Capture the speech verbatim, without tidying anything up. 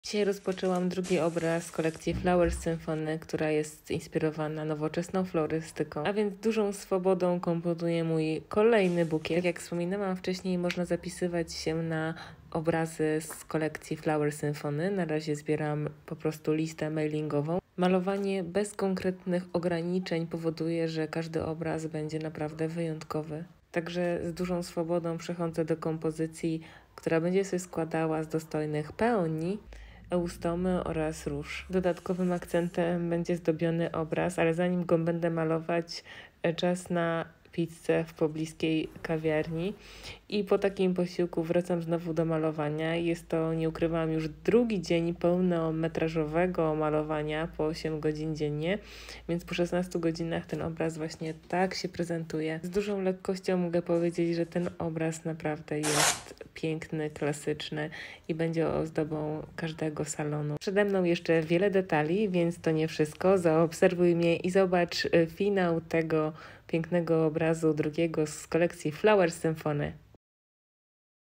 Dzisiaj rozpoczęłam drugi obraz z kolekcji Flowers Symphony, która jest inspirowana nowoczesną florystyką, a więc dużą swobodą komponuję mój kolejny bukiet. Tak jak wspominałam wcześniej, można zapisywać się na obrazy z kolekcji Flower Symphony. Na razie zbieram po prostu listę mailingową. Malowanie bez konkretnych ograniczeń powoduje, że każdy obraz będzie naprawdę wyjątkowy. Także z dużą swobodą przechodzę do kompozycji, która będzie się składała z dostojnych peoni, eustomy oraz róż. Dodatkowym akcentem będzie zdobiony obraz, ale zanim go będę malować, czas na pizzę w pobliskiej kawiarni i po takim posiłku wracam znowu do malowania. Jest to, nie ukrywam, już drugi dzień pełnometrażowego malowania po osiem godzin dziennie, więc po szesnastu godzinach ten obraz właśnie tak się prezentuje. Z dużą lekkością mogę powiedzieć, że ten obraz naprawdę jest piękny, klasyczny i będzie ozdobą każdego salonu. Przede mną jeszcze wiele detali, więc to nie wszystko. Zaobserwuj mnie i zobacz finał tego pięknego obrazu drugiego z kolekcji Flower Symphony.